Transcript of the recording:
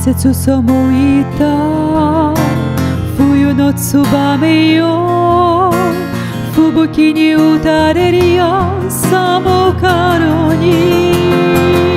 節背いた冬のツバメよ、吹雪に打たれるよ寒かろに。